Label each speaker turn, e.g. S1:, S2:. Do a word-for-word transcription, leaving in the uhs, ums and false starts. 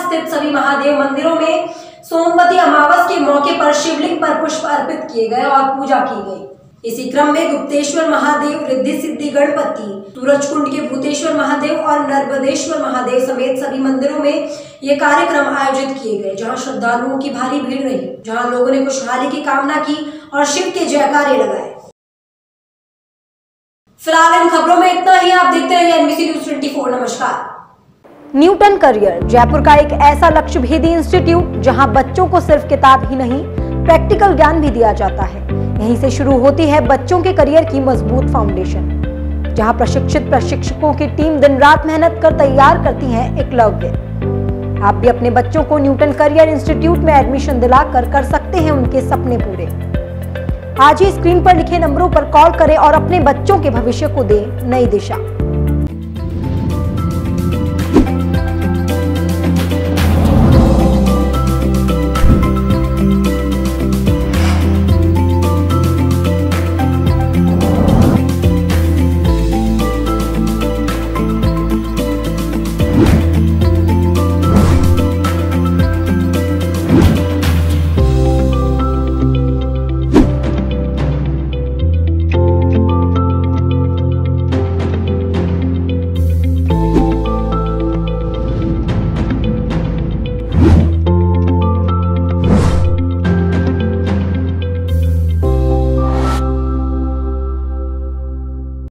S1: स्थित सभी महादेव मंदिरों में सोमवती अमावस के मौके पर शिवलिंग पर पुष्प अर्पित किए गए और पूजा की गई। इसी क्रम में गुप्तेश्वर महादेव, रिद्धि सिद्धि गणपति, सूरजकुंड के भूतेश्वर महादेव और नर्मदेश्वर महादेव समेत सभी मंदिरों में ये कार्यक्रम आयोजित किए गए, जहां श्रद्धालुओं की भारी भीड़ रही, जहां लोगों ने खुशहाली की कामना की और शिव के जयकारे लगाए। फिलहाल इन खबरों में इतना ही। आप देखते रहिए एनबीसी न्यूज़ चौबीस। नमस्कार।
S2: न्यूटन करियर जयपुर का एक ऐसा लक्ष्य भेदी इंस्टीट्यूट जहां बच्चों को सिर्फ किताब ही नहीं, प्रैक्टिकल ज्ञान भी दिया जाता है। यहीं से शुरू होती है बच्चों के करियर की मजबूत फाउंडेशन, जहां प्रशिक्षित प्रशिक्षकों की टीम दिन रात मेहनत कर तैयार करती है एकलव्य। आप भी अपने बच्चों को न्यूटन करियर इंस्टीट्यूट में एडमिशन दिलाकर कर सकते हैं उनके सपने पूरे। आज ही स्क्रीन पर लिखे नंबरों पर कॉल करें और अपने बच्चों के भविष्य को दें नई दिशा।